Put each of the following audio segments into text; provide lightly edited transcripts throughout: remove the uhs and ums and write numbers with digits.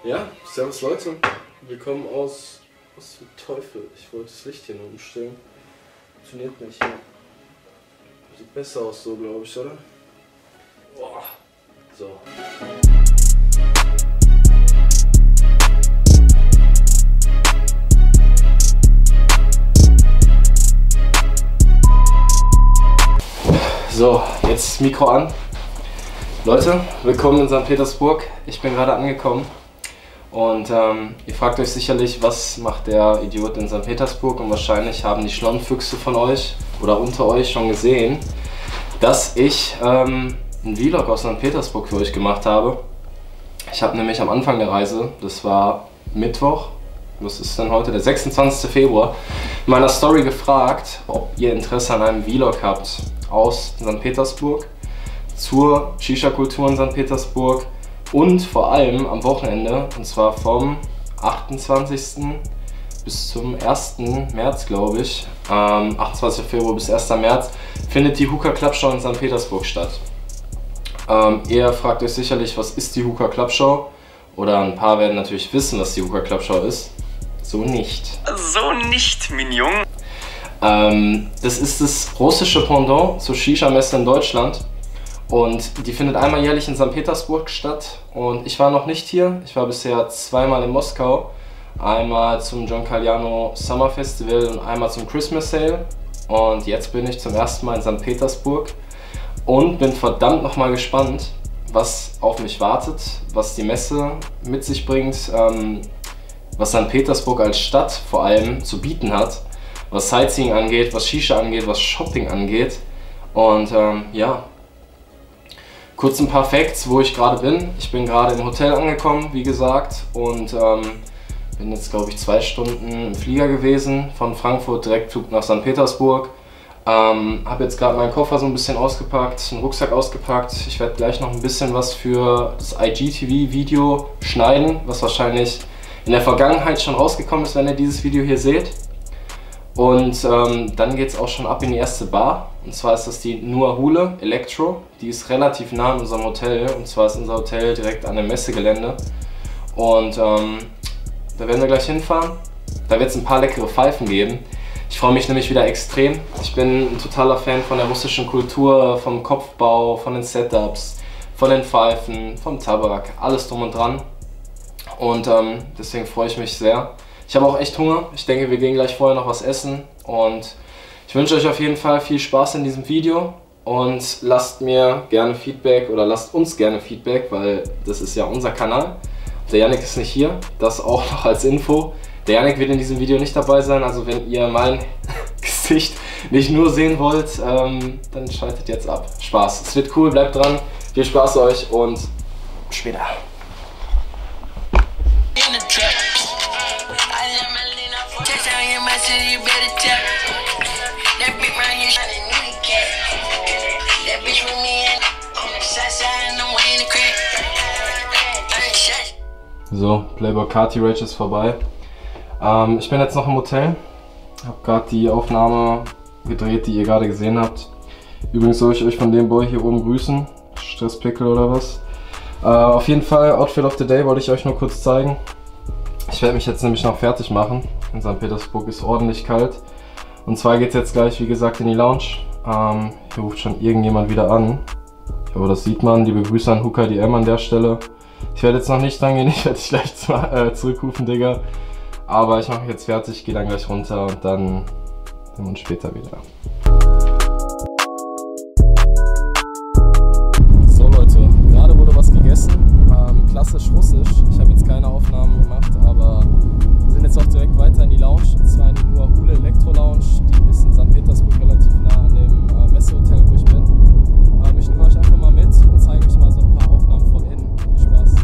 Ja, servus Leute. Wir kommen aus dem Teufel. Ich wollte das Licht hier nur umstellen. Funktioniert nicht. Ja. Sieht besser aus so, glaube ich, oder? Boah. So. So, jetzt Mikro an. Leute, willkommen in St. Petersburg. Ich bin gerade angekommen und ihr fragt euch sicherlich, was macht der Idiot in St. Petersburg, und wahrscheinlich haben die schlauen Füchse von euch oder unter euch schon gesehen, dass ich einen Vlog aus St. Petersburg für euch gemacht habe. Ich habe nämlich am Anfang der Reise, das war Mittwoch, was ist denn heute, der 26. Februar, in meiner Story gefragt, ob ihr Interesse an einem Vlog habt aus St. Petersburg, zur Shisha-Kultur in St. Petersburg und vor allem am Wochenende, und zwar vom 28. bis zum 1. März, glaube ich, 28. Februar bis 1. März, findet die Hookah Club Show in St. Petersburg statt. Ihr fragt euch sicherlich, was ist die Hookah Club Show? Oder ein paar werden natürlich wissen, was die Hookah Club Show ist. So nicht. So nicht, Mignon. Das ist das russische Pendant zur Shisha-Messe in Deutschland. Und die findet einmal jährlich in St. Petersburg statt. Und ich war noch nicht hier. Ich war bisher zweimal in Moskau. Einmal zum John Galliano Summer Festival und einmal zum Christmas Sale. Und jetzt bin ich zum ersten Mal in St. Petersburg und bin verdammt nochmal gespannt, was auf mich wartet, was die Messe mit sich bringt, was St. Petersburg als Stadt vor allem zu bieten hat, was Sightseeing angeht, was Shisha angeht, was Shopping angeht. Und ja, kurz ein paar Facts, wo ich gerade bin. Ich bin gerade im Hotel angekommen, wie gesagt, und bin jetzt, glaube ich, 2 Stunden im Flieger gewesen, von Frankfurt Direktflug nach St. Petersburg. Habe jetzt gerade meinen Koffer so ein bisschen ausgepackt, einen Rucksack ausgepackt. Ich werde gleich noch ein bisschen was für das IGTV-Video schneiden, was wahrscheinlich in der Vergangenheit schon rausgekommen ist, wenn ihr dieses Video hier seht. Und dann geht es auch schon ab in die erste Bar. Und zwar ist das die Nur Hule Electro. Die ist relativ nah an unserem Hotel. Und zwar ist unser Hotel direkt an dem Messegelände. Und da werden wir gleich hinfahren. Da wird es ein paar leckere Pfeifen geben. Ich freue mich nämlich wieder extrem. Ich bin ein totaler Fan von der russischen Kultur, vom Kopfbau, von den Setups, von den Pfeifen, vom Tabak, alles drum und dran. Und deswegen freue ich mich sehr. Ich habe auch echt Hunger. Ich denke, wir gehen gleich vorher noch was essen. Und ich wünsche euch auf jeden Fall viel Spaß in diesem Video. Und lasst mir gerne Feedback oder lasst uns gerne Feedback, weil das ist ja unser Kanal. Der Yannick ist nicht hier, das auch noch als Info. Der Yannick wird in diesem Video nicht dabei sein, also wenn ihr mein Gesicht nicht nur sehen wollt, dann schaltet jetzt ab. Spaß, es wird cool, bleibt dran, viel Spaß euch und später. So, Playboy Carti Rage ist vorbei. Ich bin jetzt noch im Hotel, habe gerade die Aufnahme gedreht, die ihr gerade gesehen habt. Übrigens soll ich euch von dem Boy hier oben grüßen, Stresspickel oder was. Auf jeden Fall, Outfit of the Day wollte ich euch nur kurz zeigen. Ich werde mich jetzt nämlich noch fertig machen. In St. Petersburg ist ordentlich kalt. Und zwar geht es jetzt gleich, wie gesagt, in die Lounge. Hier ruft schon irgendjemand wieder an. Ich hoffe, das sieht man. Liebe Grüße an Hookah DM an der Stelle. Ich werde jetzt noch nicht dran gehen, ich werde dich gleich zurückrufen, Digga. Aber ich mache mich jetzt fertig, gehe dann gleich runter und dann sehen wir uns später wieder. So Leute, gerade wurde was gegessen, klassisch russisch. Ich habe jetzt keine Aufnahmen gemacht, aber wir sind jetzt auch direkt weiter in die Lounge. Und zwar in die Nur Hule Electro Lounge. Die ist in St. Petersburg relativ nah an dem Messehotel, wo ich bin. Ich nehme euch einfach mal mit und zeige euch mal so ein paar Aufnahmen von innen. Viel Spaß.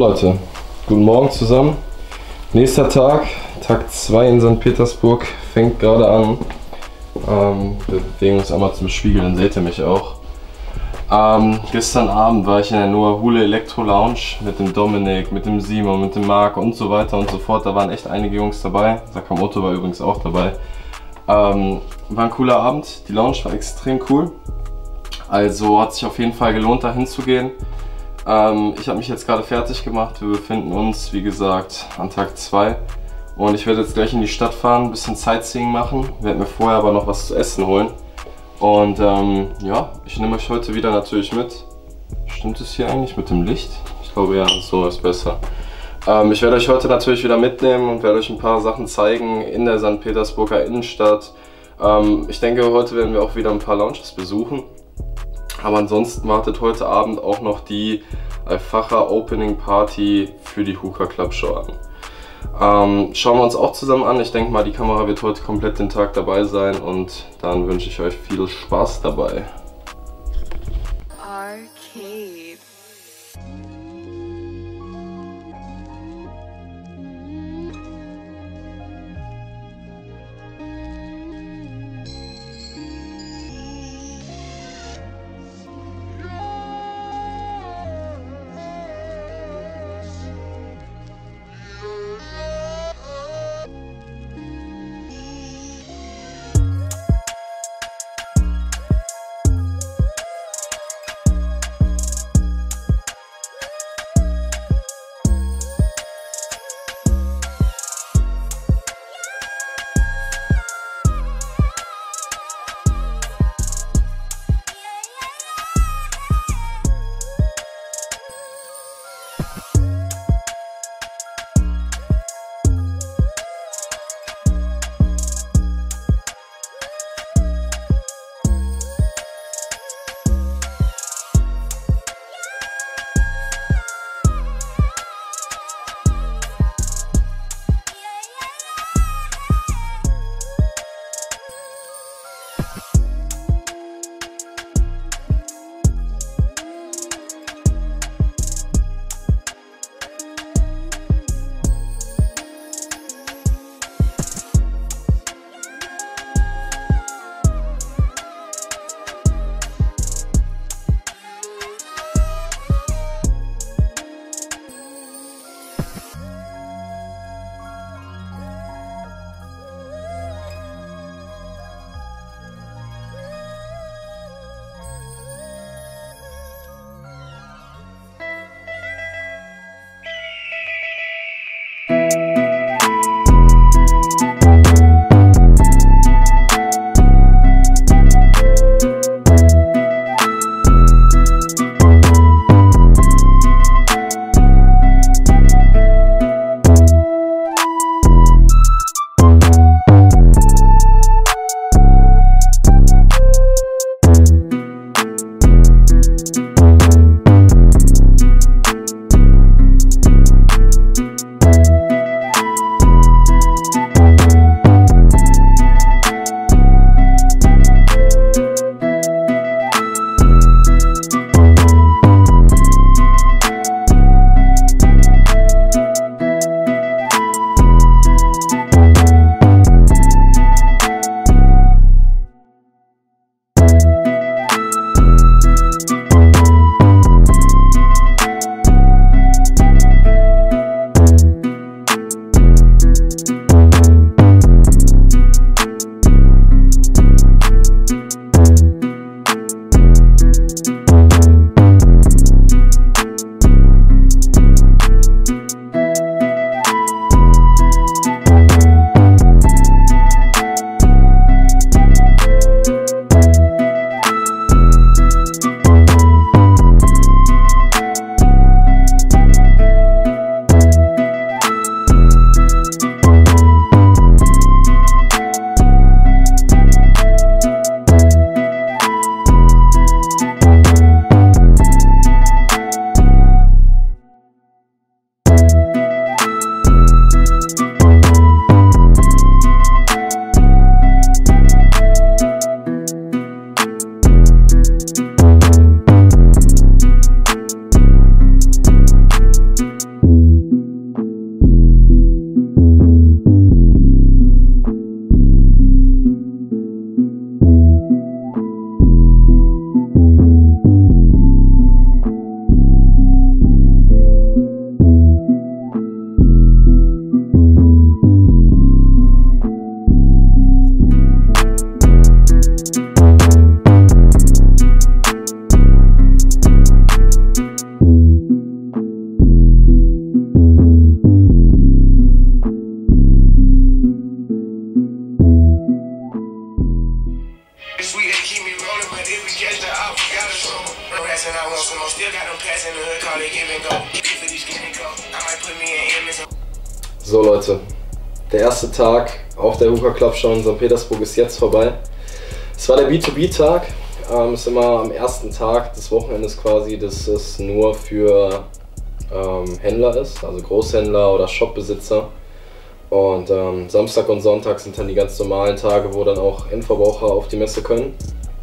Leute, guten Morgen zusammen. Nächster Tag, Tag 2 in St. Petersburg, fängt gerade an. Wir bewegen uns einmal zum Spiegel, dann seht ihr mich auch. Gestern Abend war ich in der Noah Hule Elektro Lounge mit dem Dominik, mit dem Simon, mit dem Marc und so weiter und so fort. Da waren echt einige Jungs dabei. Sakamoto war übrigens auch dabei. War ein cooler Abend, die Lounge war extrem cool. Also hat sich auf jeden Fall gelohnt, da hinzugehen. Ich habe mich jetzt gerade fertig gemacht. Wir befinden uns, wie gesagt, an Tag 2. Und ich werde jetzt gleich in die Stadt fahren, ein bisschen Sightseeing machen. Werde mir vorher aber noch was zu essen holen. Und ja, ich nehme euch heute wieder natürlich mit. Stimmt es hier eigentlich mit dem Licht? Ich glaube ja, so ist besser. Ich werde euch heute natürlich wieder mitnehmen und werde euch ein paar Sachen zeigen in der St. Petersburger Innenstadt. Ich denke, heute werden wir auch wieder ein paar Lounges besuchen. Aber ansonsten wartet heute Abend auch noch die Al-Facher Opening Party für die Hookah Club Show an. Schauen wir uns auch zusammen an. Ich denke mal, die Kamera wird heute komplett den Tag dabei sein und dann wünsche ich euch viel Spaß dabei. Arcade. So Leute, der erste Tag auf der Hookah Club Show in St. Petersburg ist jetzt vorbei. Es war der B2B-Tag, ist immer am ersten Tag des Wochenendes quasi, dass es nur für Händler ist, also Großhändler oder Shopbesitzer. Und Samstag und Sonntag sind dann die ganz normalen Tage, wo dann auch Endverbraucher auf die Messe können.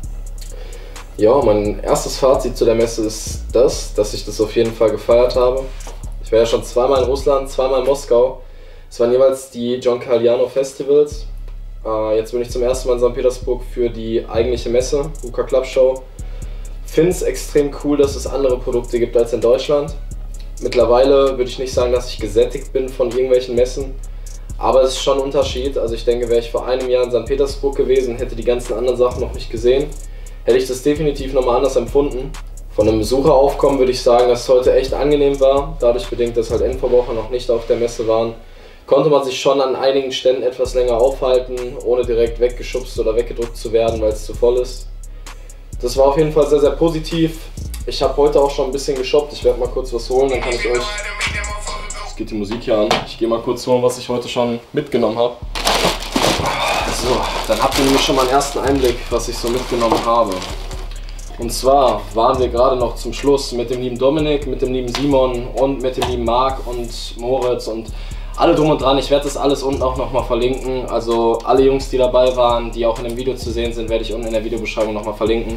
Ja, mein erstes Fazit zu der Messe ist dass ich das auf jeden Fall gefeiert habe. Ich war ja schon zweimal in Russland, zweimal in Moskau. Es waren jeweils die John Galliano Festivals. Jetzt bin ich zum ersten Mal in St. Petersburg für die eigentliche Messe, Hookah Club Show. Finde es extrem cool, dass es andere Produkte gibt als in Deutschland. Mittlerweile würde ich nicht sagen, dass ich gesättigt bin von irgendwelchen Messen, aber es ist schon ein Unterschied. Also ich denke, wäre ich vor einem Jahr in St. Petersburg gewesen, hätte die ganzen anderen Sachen noch nicht gesehen, hätte ich das definitiv nochmal anders empfunden. Von einem Besucheraufkommen würde ich sagen, dass es heute echt angenehm war. Dadurch bedingt, dass halt Endverbraucher noch nicht auf der Messe waren, konnte man sich schon an einigen Ständen etwas länger aufhalten, ohne direkt weggeschubst oder weggedrückt zu werden, weil es zu voll ist. Das war auf jeden Fall sehr, sehr positiv. Ich habe heute auch schon ein bisschen geshoppt. Ich werde mal kurz was holen, dann kann ich euch... Jetzt geht die Musik hier an. Ich gehe mal kurz holen, was ich heute schon mitgenommen habe. So, dann habt ihr nämlich schon mal einen ersten Einblick, was ich so mitgenommen habe. Und zwar waren wir gerade noch zum Schluss mit dem lieben Dominik, mit dem lieben Simon und mit dem lieben Marc und Moritz und alle drum und dran. Ich werde das alles unten auch nochmal verlinken. Also alle Jungs, die dabei waren, die auch in dem Video zu sehen sind, werde ich unten in der Videobeschreibung nochmal verlinken.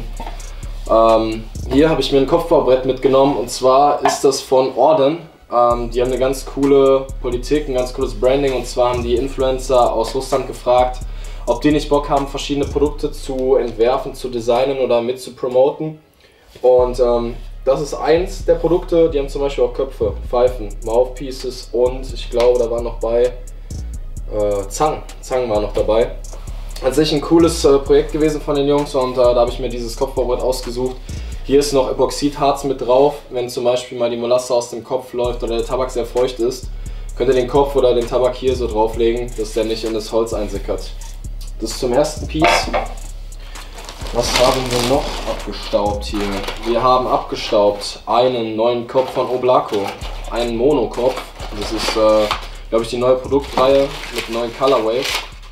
Hier habe ich mir ein Kopfbaubrett mitgenommen und zwar ist das von Orden. Die haben eine ganz coole Politik, ein ganz cooles Branding, und zwar haben die Influencer aus Russland gefragt, ob die nicht Bock haben, verschiedene Produkte zu entwerfen, zu designen oder mit zu promoten. Und das ist eins der Produkte. Die haben zum Beispiel auch Köpfe, Pfeifen, Mouthpieces und ich glaube, da war noch bei Zangen war noch dabei. An sich ein cooles Projekt gewesen von den Jungs, und da habe ich mir dieses Kopfbaubrett ausgesucht. Hier ist noch Epoxidharz mit drauf. Wenn zum Beispiel mal die Molasse aus dem Kopf läuft oder der Tabak sehr feucht ist, könnt ihr den Kopf oder den Tabak hier so drauflegen, dass der nicht in das Holz einsickert. Das zum ersten Piece. Was haben wir noch abgestaubt hier? Wir haben abgestaubt einen neuen Kopf von Oblako, einen Monokopf. Das ist, glaube ich, die neue Produktreihe mit neuen Colorways.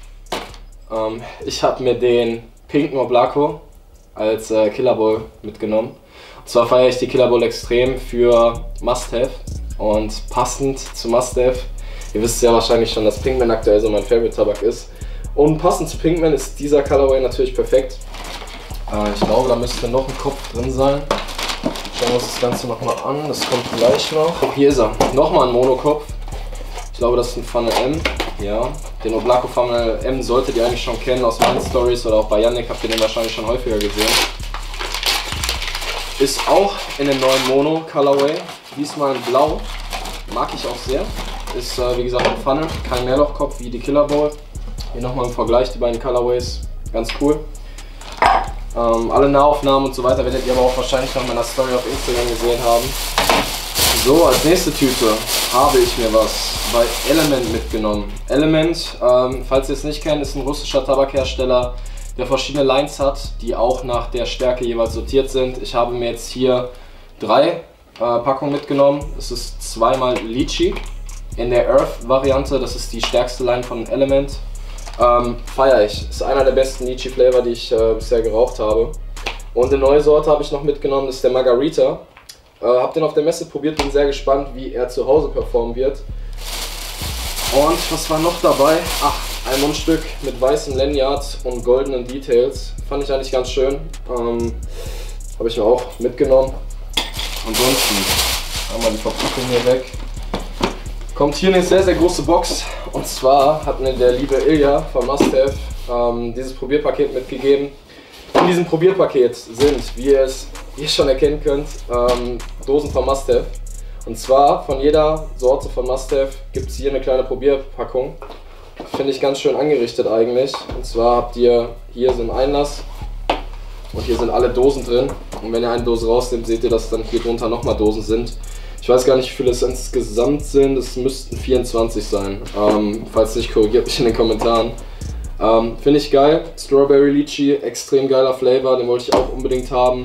Ich habe mir den pinken Oblako als Killer Bowl mitgenommen. Und zwar feiere ich die Killer Bowl extrem für Must-Have, und passend zu Must-Have, ihr wisst ja wahrscheinlich schon, dass Pinkman aktuell so mein Favorite-Tabak ist. Und passend zu Pinkman ist dieser Colorway natürlich perfekt. Ich glaube, da müsste noch ein Kopf drin sein. Schauen wir uns das Ganze nochmal an, das kommt gleich noch. Hier ist er, nochmal ein Monokopf. Ich glaube, das ist ein Funnel M. Ja, den Oblako Funnel M solltet ihr eigentlich schon kennen aus meinen Stories oder auch bei Yannick habt ihr den wahrscheinlich schon häufiger gesehen. Ist auch in dem neuen Mono Colorway, diesmal in Blau. Mag ich auch sehr. Ist wie gesagt ein Funnel, kein Mehrlochkopf wie die Killer Bowl. Hier nochmal im Vergleich die beiden Colorways, ganz cool. Alle Nahaufnahmen und so weiter werdet ihr aber auch wahrscheinlich noch in meiner Story auf Instagram gesehen haben. So, als nächste Tüte habe ich mir was bei Element mitgenommen. Element, falls ihr es nicht kennt, ist ein russischer Tabakhersteller, der verschiedene Lines hat, die auch nach der Stärke jeweils sortiert sind. Ich habe mir jetzt hier 3 Packungen mitgenommen. Es ist zweimal Lychee in der Earth-Variante, das ist die stärkste Line von Element. Feiere ich. Ist einer der besten Lychee-Flavor, die ich bisher geraucht habe. Und eine neue Sorte habe ich noch mitgenommen, das ist der Margarita. Hab den auf der Messe probiert, bin sehr gespannt, wie er zu Hause performen wird. Und was war noch dabei? Ach, ein Mundstück mit weißem Lanyard und goldenen Details. Fand ich eigentlich ganz schön. Habe ich mir auch mitgenommen. Ansonsten haben wir die Verpackung hier weg. Kommt hier eine sehr, sehr große Box. Und zwar hat mir der liebe Ilja von Must-Have dieses Probierpaket mitgegeben. In diesem Probierpaket sind, wie ihr es hier schon erkennen könnt, Dosen von Must-Have. Und zwar von jeder Sorte von Must-Have gibt es hier eine kleine Probierpackung. Finde ich ganz schön angerichtet eigentlich. Und zwar habt ihr hier so einen Einlass und hier sind alle Dosen drin. Und wenn ihr eine Dose rausnimmt, seht ihr, dass dann hier drunter nochmal Dosen sind. Ich weiß gar nicht, wie viele es insgesamt sind. Es müssten 24 sein. Falls nicht, korrigiert mich in den Kommentaren. Finde ich geil. Strawberry Lychee, extrem geiler Flavor, den wollte ich auch unbedingt haben.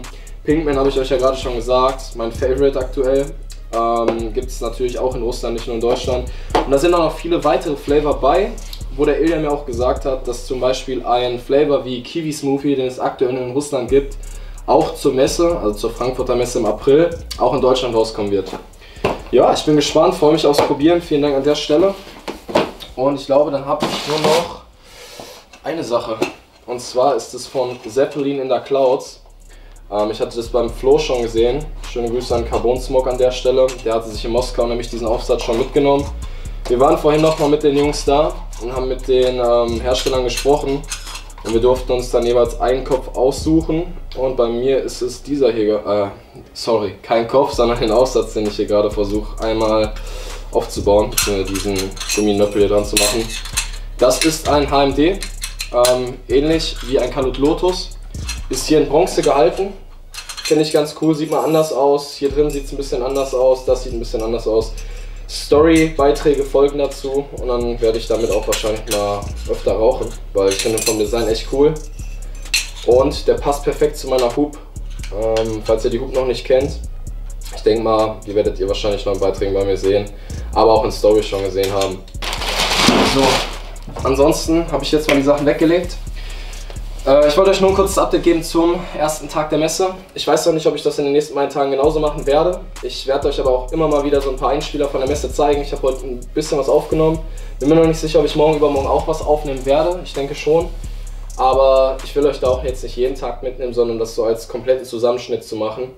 Pinkman habe ich euch ja gerade schon gesagt, mein Favorite aktuell. Gibt es natürlich auch in Russland, nicht nur in Deutschland. Und da sind auch noch viele weitere Flavor bei, wo der Ilja mir auch gesagt hat, dass zum Beispiel ein Flavor wie Kiwi Smoothie, den es aktuell in Russland gibt, auch zur Messe, also zur Frankfurter Messe im April, auch in Deutschland rauskommen wird. Ja, ich bin gespannt, freue mich aufs Probieren. Vielen Dank an der Stelle. Und ich glaube, dann habe ich nur noch eine Sache. Und zwar ist es von Zeppelin in the Clouds. Ich hatte das beim Flo schon gesehen. Schöne Grüße an Carbon Smoke an der Stelle. Der hatte sich in Moskau nämlich diesen Aufsatz schon mitgenommen. Wir waren vorhin noch mal mit den Jungs da und haben mit den Herstellern gesprochen. Und wir durften uns dann jeweils einen Kopf aussuchen. Und bei mir ist es dieser hier, sorry, kein Kopf, sondern den Aufsatz, den ich hier gerade versuche einmal aufzubauen, diesen Gumminöppel hier dran zu machen. Das ist ein HMD, ähnlich wie ein Kalut Lotus. Ist hier in Bronze gehalten, finde ich ganz cool, sieht mal anders aus. Hier drin sieht es ein bisschen anders aus, das sieht ein bisschen anders aus. Story-Beiträge folgen dazu und dann werde ich damit auch wahrscheinlich mal öfter rauchen, weil ich finde vom Design echt cool. Und der passt perfekt zu meiner Hoop, falls ihr die Hoop noch nicht kennt. Ich denke mal, die werdet ihr wahrscheinlich noch in Beiträgen bei mir sehen, aber auch in Stories schon gesehen haben. So, ansonsten habe ich jetzt mal die Sachen weggelegt. Ich wollte euch nur ein kurzes Update geben zum ersten Tag der Messe. Ich weiß noch nicht, ob ich das in den nächsten beiden Tagen genauso machen werde. Ich werde euch aber auch immer mal wieder so ein paar Einspieler von der Messe zeigen. Ich habe heute ein bisschen was aufgenommen. Bin mir noch nicht sicher, ob ich morgen übermorgen auch was aufnehmen werde. Ich denke schon. Aber ich will euch da auch jetzt nicht jeden Tag mitnehmen, sondern das so als kompletten Zusammenschnitt zu machen.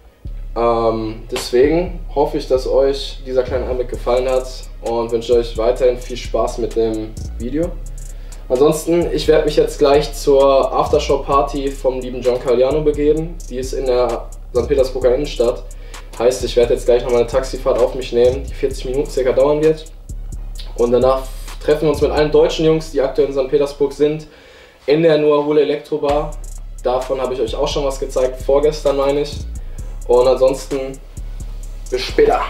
Deswegen hoffe ich, dass euch dieser kleine Einblick gefallen hat und wünsche euch weiterhin viel Spaß mit dem Video. Ansonsten, ich werde mich jetzt gleich zur Aftershow-Party vom lieben John Galliano begeben. Die ist in der St. Petersburger Innenstadt. Heißt, ich werde jetzt gleich noch mal eine Taxifahrt auf mich nehmen, die 40 Minuten circa dauern wird. Und danach treffen wir uns mit allen deutschen Jungs, die aktuell in St. Petersburg sind, in der Nuahule Elektrobar. Davon habe ich euch auch schon was gezeigt, vorgestern meine ich. Und ansonsten, bis später.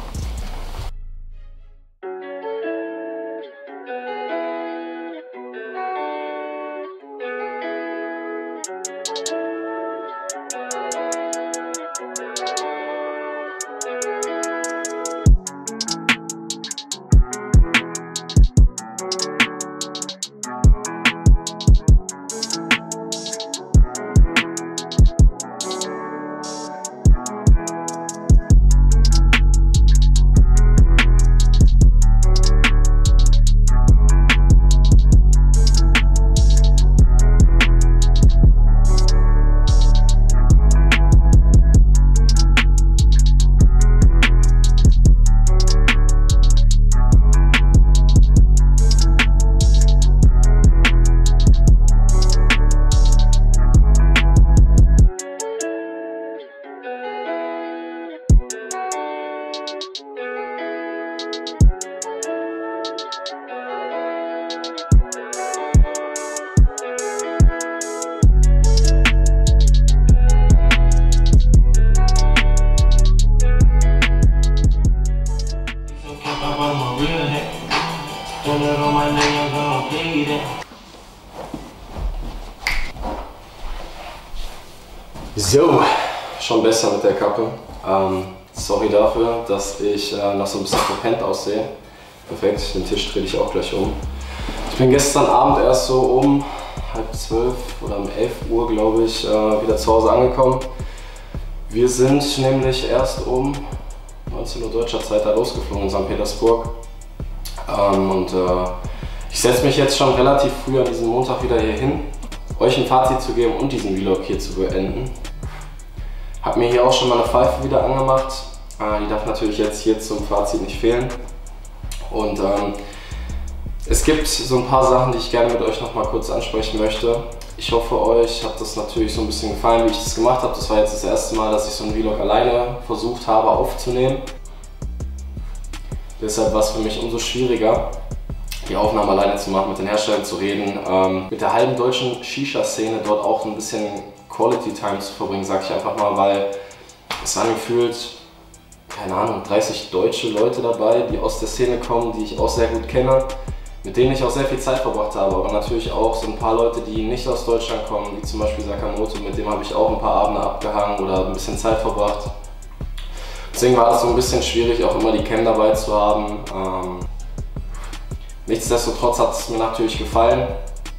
So, schon besser mit der Kappe. Sorry dafür, dass ich noch so ein bisschen verpennt aussehe. Perfekt, den Tisch drehe ich auch gleich um. Ich bin gestern Abend erst so um 11:30 oder um 11 Uhr, glaube ich, wieder zu Hause angekommen. Wir sind nämlich erst um 19 Uhr deutscher Zeit da losgeflogen in St. Petersburg. Ich setze mich jetzt schon relativ früh an diesem Montag wieder hier hin, euch ein Fazit zu geben und diesen Vlog hier zu beenden. Hab mir hier auch schon mal eine Pfeife wieder angemacht. Die darf natürlich jetzt hier zum Fazit nicht fehlen. Und es gibt so ein paar Sachen, die ich gerne mit euch noch mal kurz ansprechen möchte. Ich hoffe, euch hat das natürlich so ein bisschen gefallen, wie ich das gemacht habe. Das war jetzt das erste Mal, dass ich so einen Vlog alleine versucht habe aufzunehmen. Deshalb war es für mich umso schwieriger, die Aufnahmen alleine zu machen, mit den Herstellern zu reden, mit der halben deutschen Shisha-Szene dort auch ein bisschen Quality Time zu verbringen, sag ich einfach mal, weil es waren gefühlt, keine Ahnung, 30 deutsche Leute dabei, die aus der Szene kommen, die ich auch sehr gut kenne, mit denen ich auch sehr viel Zeit verbracht habe, aber natürlich auch so ein paar Leute, die nicht aus Deutschland kommen, wie zum Beispiel Sakamoto, mit dem habe ich auch ein paar Abende abgehangen oder ein bisschen Zeit verbracht. Deswegen war es so ein bisschen schwierig, auch immer die Cam dabei zu haben. Nichtsdestotrotz hat es mir natürlich gefallen.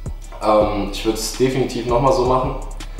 Ich würde es definitiv nochmal so machen.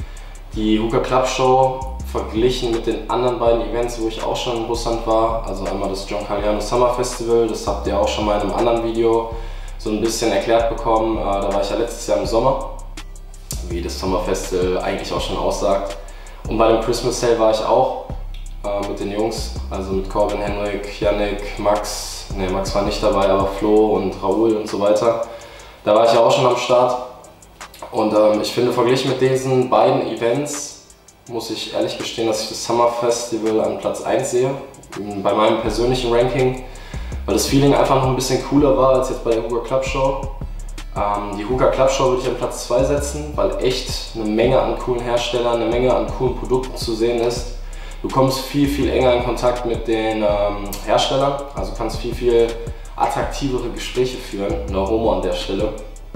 Die Hookah Club Show verglichen mit den anderen beiden Events, wo ich auch schon in Russland war, also einmal das John Galliano Summer Festival, das habt ihr auch schon mal in einem anderen Video so ein bisschen erklärt bekommen. Da war ich ja letztes Jahr im Sommer, wie das Summer Festival eigentlich auch schon aussagt. Und bei dem Christmas Sale war ich auch mit den Jungs, also mit Corbin, Henrik, Yannick, Max. Ne, Max war nicht dabei, aber Flo und Raoul und so weiter. Da war ich ja auch schon am Start. Und ich finde, verglichen mit diesen beiden Events muss ich ehrlich gestehen, dass ich das Summer Festival an Platz 1 sehe, bei meinem persönlichen Ranking, weil das Feeling einfach noch ein bisschen cooler war als jetzt bei der Hookah Club Show. Die Hookah Club Show würde ich an Platz 2 setzen, weil echt eine Menge an coolen Herstellern, eine Menge an coolen Produkten zu sehen ist. Du kommst viel enger in Kontakt mit den Herstellern, also kannst viel attraktivere Gespräche führen, no homo an der Stelle.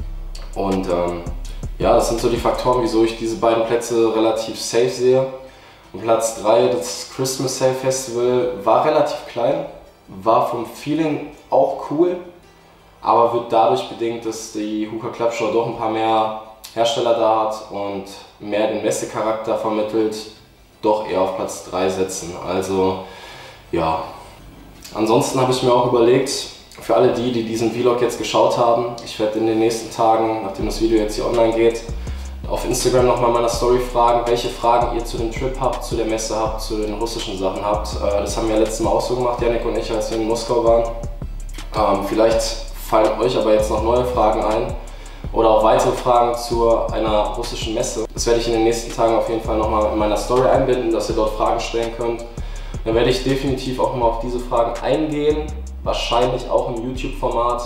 Und ja, das sind so die Faktoren, wieso ich diese beiden Plätze relativ safe sehe. Und Platz 3, das Christmas Sale Festival, war relativ klein, war vom Feeling auch cool, aber wird dadurch bedingt, dass die Hookah Club Show doch ein paar mehr Hersteller da hat und mehr den Messecharakter vermittelt, doch eher auf Platz 3 setzen. Also ja, ansonsten habe ich mir auch überlegt, für alle die diesen Vlog jetzt geschaut haben, ich werde in den nächsten Tagen, nachdem das Video jetzt hier online geht, auf Instagram nochmal in meiner Story fragen, welche Fragen ihr zu dem Trip habt, zu der Messe habt, zu den russischen Sachen habt. Das haben wir letztes Mal auch so gemacht, Yannick und ich, als wir in Moskau waren. Vielleicht fallen euch aber jetzt noch neue Fragen ein oder auch weitere Fragen zu einer russischen Messe. Das werde ich in den nächsten Tagen auf jeden Fall nochmal in meiner Story einbinden, dass ihr dort Fragen stellen könnt. Dann werde ich definitiv auch mal auf diese Fragen eingehen. Wahrscheinlich auch im YouTube-Format.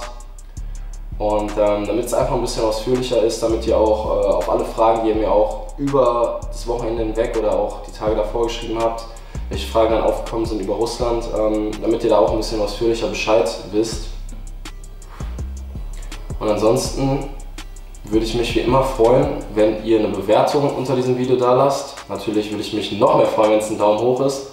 Und damit es einfach ein bisschen ausführlicher ist, damit ihr auch auf alle Fragen, die ihr mir auch über das Wochenende hinweg oder auch die Tage davor geschrieben habt, welche Fragen dann aufgekommen sind über Russland, damit ihr da auch ein bisschen ausführlicher Bescheid wisst. Und ansonsten würde ich mich wie immer freuen, wenn ihr eine Bewertung unter diesem Video da lasst. Natürlich würde ich mich noch mehr freuen, wenn es ein Daumen hoch ist.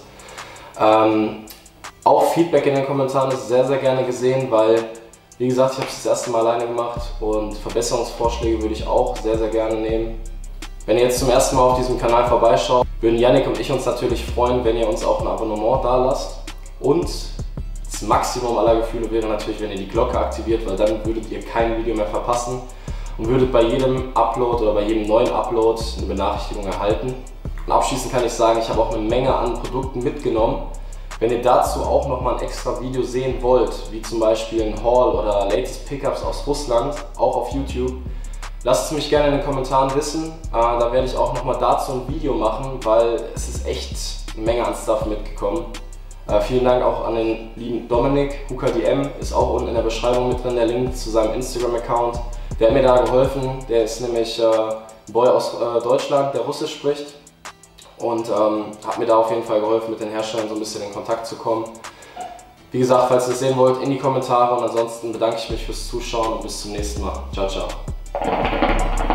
Auch Feedback in den Kommentaren ist sehr gerne gesehen, weil, wie gesagt, ich habe es das erste Mal alleine gemacht und Verbesserungsvorschläge würde ich auch sehr gerne nehmen. Wenn ihr jetzt zum ersten Mal auf diesem Kanal vorbeischaut, würden Yannick und ich uns natürlich freuen, wenn ihr uns auch ein Abonnement da lasst. Und das Maximum aller Gefühle wäre natürlich, wenn ihr die Glocke aktiviert, weil dann würdet ihr kein Video mehr verpassen und würdet bei jedem Upload oder bei jedem neuen Upload eine Benachrichtigung erhalten. Und abschließend kann ich sagen, ich habe auch eine Menge an Produkten mitgenommen. Wenn ihr dazu auch nochmal ein extra Video sehen wollt, wie zum Beispiel ein Haul oder Latest Pickups aus Russland, auch auf YouTube, lasst es mich gerne in den Kommentaren wissen. Da werde ich auch nochmal dazu ein Video machen, weil es ist echt eine Menge an Stuff mitgekommen. Vielen Dank auch an den lieben Dominik. HookahDM ist auch unten in der Beschreibung mit drin, der Link zu seinem Instagram-Account. Der hat mir da geholfen. Der ist nämlich ein Boy aus Deutschland, der Russisch spricht. Und hat mir da auf jeden Fall geholfen, mit den Herstellern so ein bisschen in Kontakt zu kommen. Wie gesagt, falls ihr es sehen wollt, in die Kommentare und ansonsten bedanke ich mich fürs Zuschauen und bis zum nächsten Mal. Ciao, ciao.